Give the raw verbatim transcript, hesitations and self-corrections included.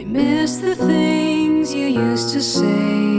I miss the things you used to say.